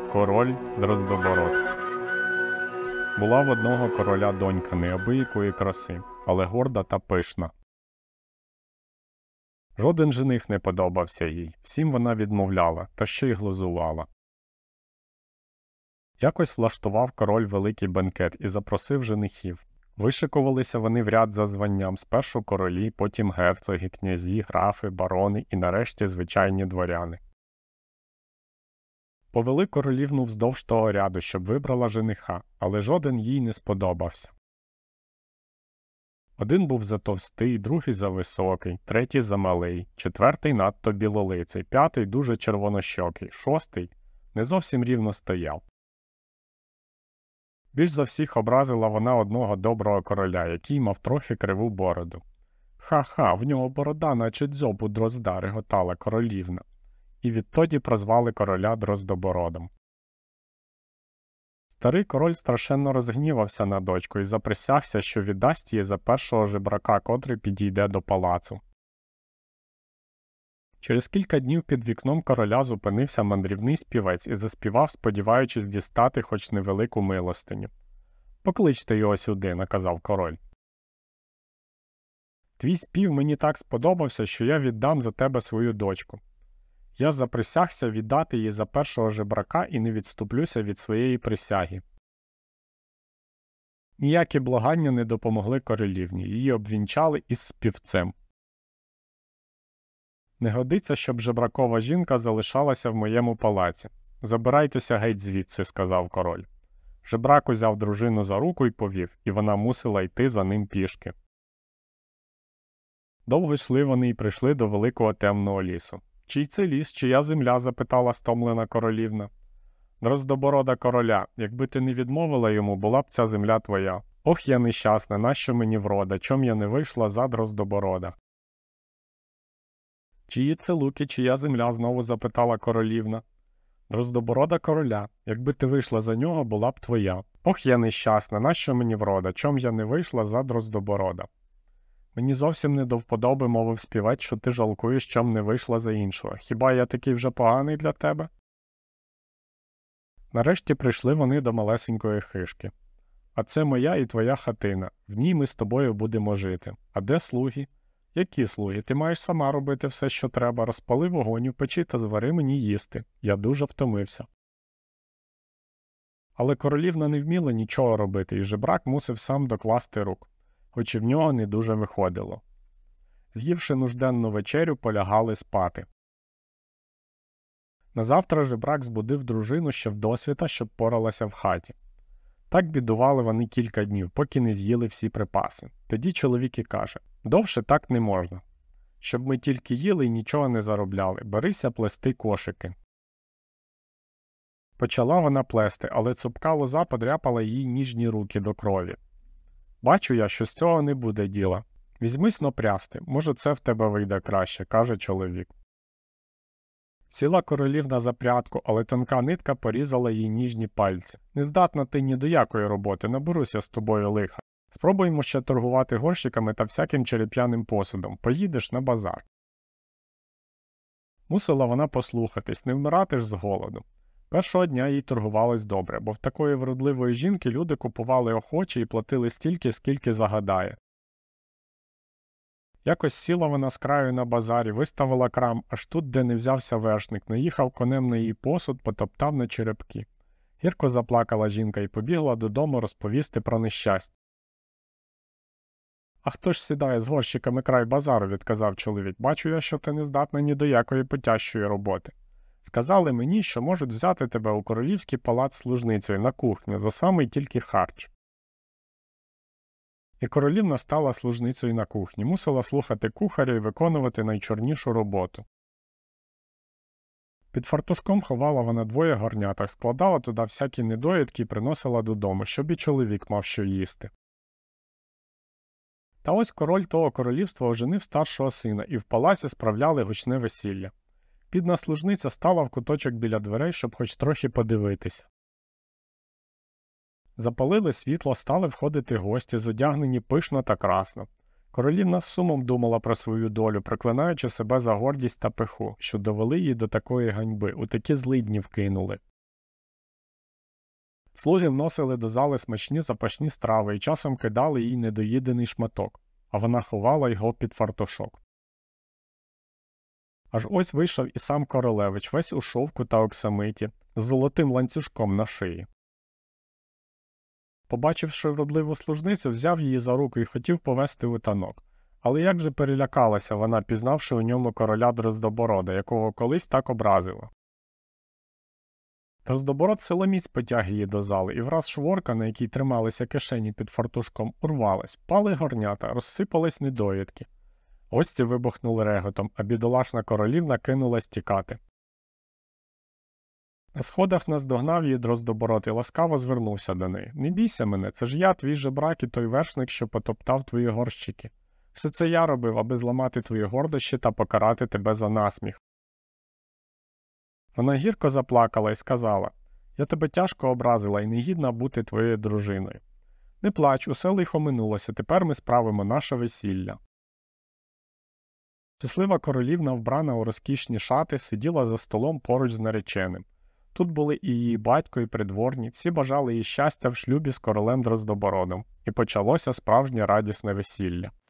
Король Дроздобород. Була в одного короля донька неабиякої краси, але горда та пишна. Жоден жених не подобався їй, всім вона відмовляла, та ще й глузувала. Якось влаштував король великий бенкет і запросив женихів. Вишикувалися вони в ряд за званням, спершу королі, потім герцоги, князі, графи, барони і нарешті звичайні дворяни. Повели королівну вздовж того ряду, щоб вибрала жениха, але жоден їй не сподобався. Один був затовстий, другий зависокий, третій замалий, четвертий надто білолиций, п'ятий дуже червонощокий, шостий не зовсім рівно стояв. Більш за всіх образила вона одного доброго короля, який мав трохи криву бороду. «Ха-ха, в нього борода, наче дзьоб у дрозда», – реготала королівна. І відтоді прозвали короля Дроздобородом. Старий король страшенно розгнівався на дочку і заприсягся, що віддасть її за першого жебрака, котрий підійде до палацу. Через кілька днів під вікном короля зупинився мандрівний співець і заспівав, сподіваючись дістати хоч невелику милостиню. «Покличте його сюди», – наказав король. «Твій спів мені так сподобався, що я віддам за тебе свою дочку. Я заприсягся віддати її за першого жебрака і не відступлюся від своєї присяги». Ніякі благання не допомогли королівні, її обвінчали із співцем. «Не годиться, щоб жебракова жінка залишалася в моєму палаці. Забирайтеся геть звідси», – сказав король. Жебрак узяв дружину за руку і повів, і вона мусила йти за ним пішки. Довго йшли вони й прийшли до великого темного лісу. «Чий це ліс, чия земля?» – запитала стомлена королівна. «Дроздоборода короля. Якби ти не відмовила йому, була б ця земля твоя. Ох, я нещасна, нащо мені врода, чом я не вийшла за Дроздоборода?» «Чиї це луки, чия земля?» – знову запитала королівна. «Дроздоборода короля. Якби ти вийшла за нього, була б твоя. Ох, я нещасна, нащо мені врода, чом я не вийшла за Дроздоборода?» «Мені зовсім не до вподоби», – мовив співець, «що ти жалкуєш, чом не вийшла за іншого. Хіба я такий вже поганий для тебе?» Нарешті прийшли вони до малесенької хишки. «А це моя і твоя хатина. В ній ми з тобою будемо жити. А де слуги?» «Які слуги? Ти маєш сама робити все, що треба. Розпали вогонь у печі та звари мені їсти. Я дуже втомився». Але королівна не вміла нічого робити, і жебрак мусив сам докласти рук, хоч і в нього не дуже виходило. З'ївши нужденну вечерю, полягали спати. Назавтра жебрак збудив дружину ще вдосвіта, щоб поралася в хаті. Так бідували вони кілька днів, поки не з'їли всі припаси. Тоді чоловік і каже: «Довше так не можна. Щоб ми тільки їли і нічого не заробляли, берися плести кошики». Почала вона плести, але цупка лоза подряпала їй ніжні руки до крові. «Бачу я, що з цього не буде діла. Візьмись-но прясти, може це в тебе вийде краще», – каже чоловік. Сіла королівна за прядку, але тонка нитка порізала їй ніжні пальці. «Не здатна ти ні до якої роботи, наберуся з тобою лиха. Спробуємо ще торгувати горщиками та всяким череп'яним посудом. Поїдеш на базар». Мусила вона послухатись, не вмирати ж з голоду. Першого дня їй торгувалось добре, бо в такої вродливої жінки люди купували охоче і платили стільки, скільки загадає. Якось сіла вона з краю на базарі, виставила крам, аж тут, де не взявся вершник, наїхав конем на її посуд, потоптав на черепки. Гірко заплакала жінка і побігла додому розповісти про нещастя. «А хто ж сідає з горщиками край базару?» – відказав чоловік. «Бачу я, що ти не здатна ні до якої потяжчої роботи. Сказали мені, що можуть взяти тебе у королівський палац служницею на кухню за самий тільки харч». І королівна стала служницею на кухні, мусила слухати кухаря і виконувати найчорнішу роботу. Під фартушком ховала вона двоє горняток, складала туди всякі недоїдки і приносила додому, щоб і чоловік мав що їсти. Та ось король того королівства оженив старшого сина, і в палаці справляли гучне весілля. Бідна служниця стала в куточок біля дверей, щоб хоч трохи подивитися. Запалили світло, стали входити гості, зодягнені пишно та красно. Королівна з сумом думала про свою долю, проклинаючи себе за гордість та пиху, що довели її до такої ганьби, у такі злидні вкинули. Слуги вносили до зали смачні запашні страви і часом кидали їй недоїдений шматок, а вона ховала його під фартушок. Аж ось вийшов і сам королевич, весь у шовку та оксамиті, з золотим ланцюжком на шиї. Побачивши вродливу служницю, взяв її за руку і хотів повести у танок. Але як же перелякалася вона, пізнавши у ньому короля Дроздоборода, якого колись так образила. Дроздобород силоміць потяг її до зали, і враз шворка, на якій трималися кишені під фартушком, урвалась, пали горнята, розсипались недоїдки. Гості вибухнули реготом, а бідолашна королівна кинулась тікати. На сходах наздогнав її Дроздобород і ласкаво звернувся до неї. «Не бійся мене, це ж я, твій жебрак і той вершник, що потоптав твої горщики. Все це я робив, аби зламати твої гордощі та покарати тебе за насміх». Вона гірко заплакала і сказала: «Я тебе тяжко образила і не гідна бути твоєю дружиною. Не плач, усе лихо минулося, тепер ми справимо наше весілля». Щаслива королівна, вбрана у розкішні шати, сиділа за столом поруч з нареченим. Тут були і її батько, і придворні, всі бажали їй щастя в шлюбі з королем Дроздобородом, і почалося справжнє радісне весілля.